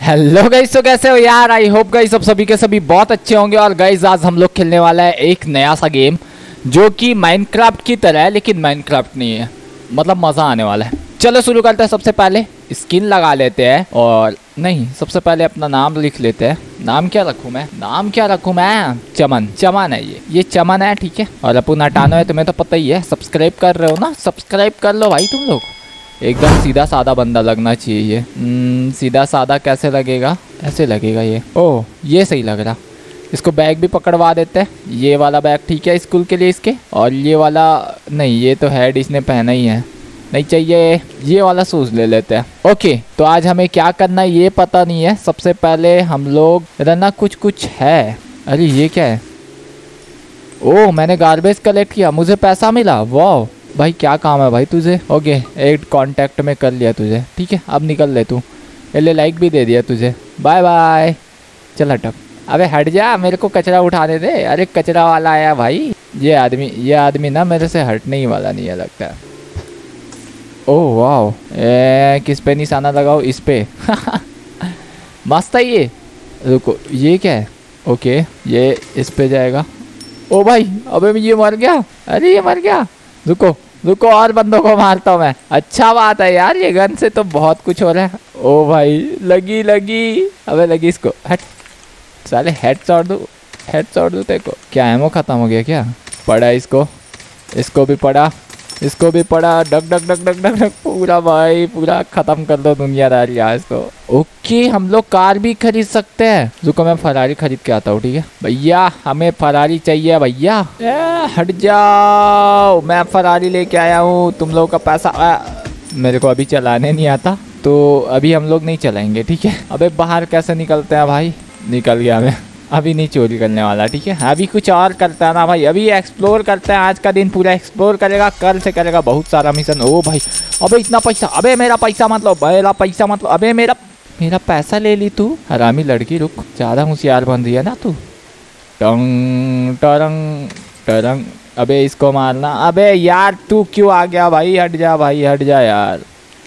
Hello guys, तो कैसे हो यार। आई होप गाइस सब सभी के सभी बहुत अच्छे होंगे। और गाइस आज हम लोग खेलने वाला है एक नया सा गेम जो कि माइनक्राफ्ट की तरह है, लेकिन माइनक्राफ्ट नहीं है। मतलब मज़ा आने वाला है। चलो शुरू करते हैं। सबसे पहले स्किन लगा लेते हैं, और नहीं, सबसे पहले अपना नाम लिख लेते हैं। नाम क्या रखूँ मैं? चमन। चमन है ये चमन है, ठीक है। और अपन हटाना है, तुम्हें तो पता ही है। सब्सक्राइब कर रहे हो ना, सब्सक्राइब कर लो भाई तुम लोग। एकदम सीधा साधा बंदा लगना चाहिए ये। सीधा साधा कैसे लगेगा? ऐसे लगेगा ये। ओह, ये सही लग रहा। इसको बैग भी पकड़वा देते हैं। ये वाला बैग ठीक है स्कूल के लिए इसके। और ये वाला नहीं, ये तो हेड इसने पहना ही है, नहीं चाहिए। ये वाला शूज ले लेते हैं। ओके, तो आज हमें क्या करना है ये पता नहीं है। सबसे पहले हम लोग रना कुछ है। अरे ये क्या है? ओह, मैंने गार्बेज कलेक्ट किया, मुझे पैसा मिला। वाह भाई, क्या काम है भाई तुझे। ओके, एक कांटेक्ट में कर लिया तुझे, ठीक है। अब निकल ले तू। ले लाइक भी दे दिया तुझे। Bye bye. चल हटक। अबे हट जा, मेरे को कचरा उठाने दे। अरे कचरा वाला आया भाई। ये आदमी ना मेरे से हटने ही वाला नहीं है लगता है। ओह वाह, किस पे निशाना लगाओ? इस पे। मस्त है ये। रुको, ये क्या है? ओके, ये इस पे जाएगा। ओ भाई, अबे ये मर गया। अरे ये मर गया। रुको और बंदों को मारता हूँ मैं। अच्छा बात है यार, ये गन से तो बहुत कुछ हो रहा है। ओ भाई, लगी। अबे लगी इसको। हट साले, हेड शॉट दो तेरे को। क्या एमो खत्म हो गया क्या? पड़ा इसको भी पड़ा। डक पूरा भाई, पूरा खत्म कर दो दुनियादारी आज तो। ओके, हम लोग कार भी खरीद सकते हैं। रुको, मैं फरारी खरीद के आता हूँ, ठीक है भैया। हमें फरारी चाहिए भैया। हट जाओ, मैं फरारी लेके आया हूँ। तुम लोगों का पैसा मेरे को अभी चलाने नहीं आता, तो अभी हम लोग नहीं चलाएंगे, ठीक है। अबे बाहर कैसे निकलते हैं भाई? निकल गया मैं। अभी नहीं चोरी करने वाला, ठीक है। अभी कुछ और करता है ना भाई। अभी एक्सप्लोर करते हैं। आज का दिन पूरा एक्सप्लोर करेगा। कल से करेगा बहुत सारा मिशन। ओ भाई, अबे इतना पैसा। अबे मेरा पैसा मतलब। अबे मेरा पैसा ले ली तू, हरामी लड़की। रुक, ज़्यादा होशियार बन रही है ना तू। टंग टरंग टरंग। अबे इसको मारना। अबे यार तू क्यों आ गया भाई? हट जा यार।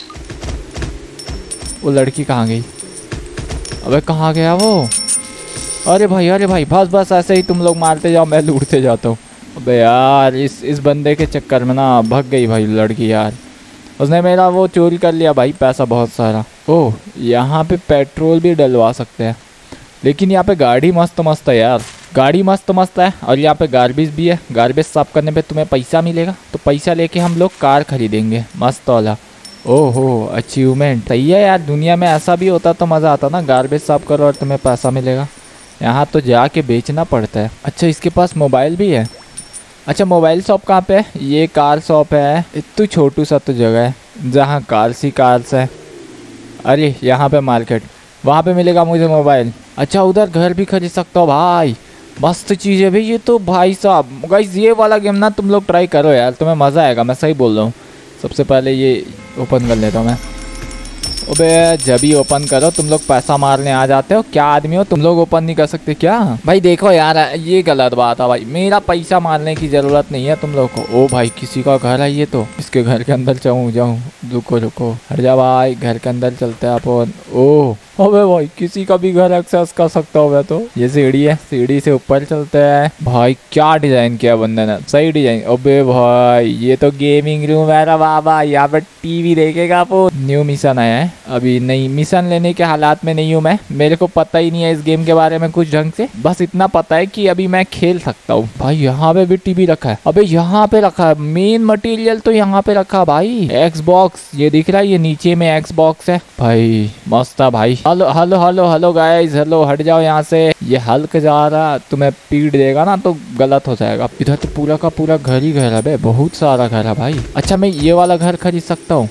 वो लड़की कहाँ गई? अबे कहाँ गया वो? अरे भाई, बस ऐसे ही तुम लोग मारते जाओ, मैं लूटते जाता हूँ। अबे यार, इस बंदे के चक्कर में ना भग गई भाई लड़की यार। उसने मेरा वो चोरी कर लिया भाई, पैसा बहुत सारा। ओह, यहाँ पे पेट्रोल भी डलवा सकते हैं, लेकिन यहाँ पे गाड़ी मस्त है यार। गाड़ी मस्त है। और यहाँ पे गार्बेज भी है। गार्बेज साफ करने पे तुम्हें पैसा मिलेगा, तो पैसा लेके हम लोग कार खरीदेंगे मस्त वाला। ओहो, अचीवमेंट सही है यार। दुनिया में ऐसा भी होता तो मज़ा आता ना। गार्बेज साफ करो और तुम्हें पैसा मिलेगा। यहाँ तो जाके बेचना पड़ता है। अच्छा, इसके पास मोबाइल भी है। अच्छा, मोबाइल शॉप कहाँ पे है? ये कार शॉप है। इतनी छोटू सा तो जगह है जहाँ कार्स है। अरे यहाँ पे मार्केट, वहाँ पे मिलेगा मुझे मोबाइल। अच्छा, उधर घर भी खरीद सकता हो भाई। मस्त चीज़ है भाई ये तो भाई साहब। गाइस ये वाला गेम ना तुम लोग ट्राई करो यार, तुम्हें मज़ा आएगा। मैं सही बोल रहा हूँ। सबसे पहले ये ओपन कर लेता हूँ मैं। अबे जब ही ओपन करो तुम लोग पैसा मारने आ जाते हो। क्या आदमी हो तुम लोग? ओपन नहीं कर सकते क्या भाई? देखो यार, ये गलत बात है भाई। मेरा पैसा मारने की जरूरत नहीं है तुम लोग को। ओ भाई, किसी का घर है ये तो। इसके घर के अंदर जाऊँ। रुको, हट जा भाई। घर के अंदर चलते हैं अपन। ओह अबे भाई, किसी का भी घर एक्सेस कर सकता हूँ मैं तो। ये सीढ़ी है, सीढ़ी से ऊपर चलते हैं भाई। क्या डिजाइन किया बंदे ने, सही डिजाइन। अबे भाई, ये तो गेमिंग रूम है रा बाबा। यहाँ पर टीवी देखेगा वो। न्यू मिशन आया है। अभी नहीं, मिशन लेने के हालात में नहीं हूँ मैं। मेरे को पता ही नहीं है इस गेम के बारे में कुछ ढंग से। बस इतना पता है कि अभी मैं खेल सकता हूँ भाई। यहाँ पे भी टीवी रखा है। अबे यहाँ पे रखा है मेन मटेरियल, तो यहाँ पे रखा भाई। एक्सबॉक्स ये दिख रहा है, ये नीचे में एक्सबॉक्स है भाई। मस्त है भाई। Hello guys, hello. हट जाओ यहाँ से। ये हल्क जा रहा, तुम्हें पीट देगा ना तो गलत हो जाएगा। इधर तो पूरा का पूरा घर ही घर है बे, बहुत सारा घर है भाई। अच्छा, मैं ये वाला घर खरीद सकता हूँ।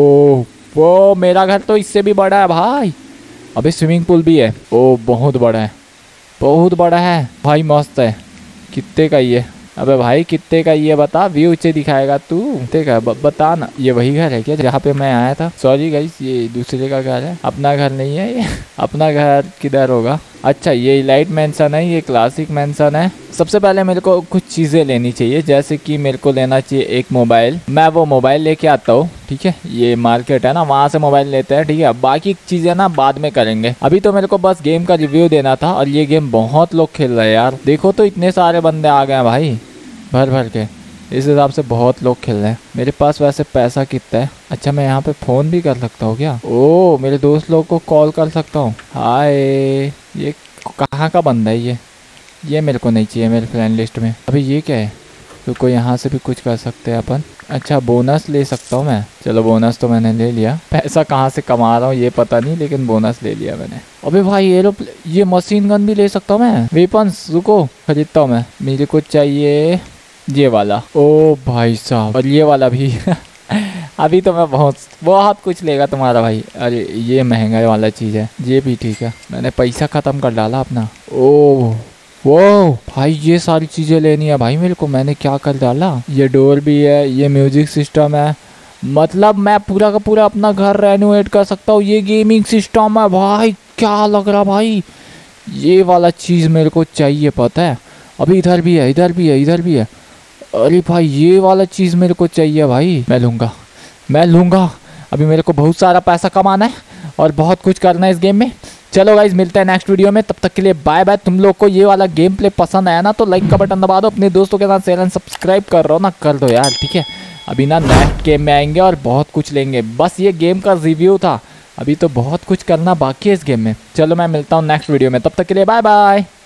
वो मेरा घर तो इससे भी बड़ा है भाई। अबे स्विमिंग पूल भी है। ओ बहुत बड़ा है भाई। मस्त है। कितने का ये? अबे भाई कितने का ये बता, व्यू से दिखाएगा तू। कितने का बता ना। ये वही घर है क्या जहाँ पे मैं आया था? सॉरी गाइस, ये दूसरे का घर है, अपना घर नहीं है ये। अपना घर किधर होगा? अच्छा, ये इलाइट मेंशन है, ये क्लासिक मेंशन है। सबसे पहले मेरे को कुछ चीज़ें लेनी चाहिए, जैसे कि मेरे को लेना चाहिए एक मोबाइल। मैं वो मोबाइल लेके आता हूँ, ठीक है। ये मार्केट है ना, वहाँ से मोबाइल लेते हैं, ठीक है। बाकी चीज़ें ना बाद में करेंगे। अभी तो मेरे को बस गेम का रिव्यू देना था। और ये गेम बहुत लोग खेल रहे हैं यार, देखो तो इतने सारे बंदे आ गए हैं भाई, भर भर के। इस हिसाब से बहुत लोग खेल रहे हैं। मेरे पास वैसे पैसा कितना है? अच्छा, मैं यहाँ पे फ़ोन भी कर सकता हूँ क्या? ओ, मेरे दोस्त लोग को कॉल कर सकता हूँ। हाय, ये कहाँ का बंदा है ये मेरे को नहीं चाहिए मेरे फ्रेंड लिस्ट में। अभी ये क्या है? तो यहाँ से भी कुछ कर सकते हैं अपन। अच्छा, बोनस ले सकता हूँ मैं। चलो, बोनस तो मैंने ले लिया। पैसा कहाँ से कमा रहा हूँ ये पता नहीं, लेकिन बोनस ले लिया मैंने। अबे भाई, ये मशीन गन भी ले सकता हूँ मैं। वेपन्स रुको, खरीदता हूँ मैं। मेरे को चाहिए ये वाला। ओ भाई साहब, और ये वाला भी अभी तो मैं बहुत कुछ लेगा तुम्हारा भाई। अरे ये महंगा वाला चीज़ है, ये भी ठीक है। मैंने पैसा ख़त्म कर डाला अपना। ओ वो भाई, ये सारी चीज़ें लेनी है भाई मेरे को। मैंने क्या कर डाला? ये डोर भी है, ये म्यूजिक सिस्टम है। मतलब मैं पूरा का पूरा अपना घर रेनोवेट कर सकता हूँ। ये गेमिंग सिस्टम है भाई, क्या लग रहा भाई। ये वाला चीज़ मेरे को चाहिए, पता है। अभी इधर भी है, इधर भी है, इधर भी है। अरे भाई, ये वाला चीज़ मेरे को चाहिए भाई। मैं लूँगा। अभी मेरे को बहुत सारा पैसा कमाना है और बहुत कुछ करना है इस गेम में। चलो गाइज, मिलते हैं नेक्स्ट वीडियो में। तब तक के लिए बाय बाय। तुम लोग को ये वाला गेम प्ले पसंद आया ना, तो लाइक का बटन दबा दो। अपने दोस्तों के साथ शेयर एंड सब्सक्राइब कर रहा हो ना, कर दो यार, ठीक है। अभी ना नेक्स्ट गेम में आएंगे और बहुत कुछ लेंगे। बस ये गेम का रिव्यू था, अभी तो बहुत कुछ करना बाकी है इस गेम में। चलो, मैं मिलता हूँ नेक्स्ट वीडियो में। तब तक के लिए बाय बाय।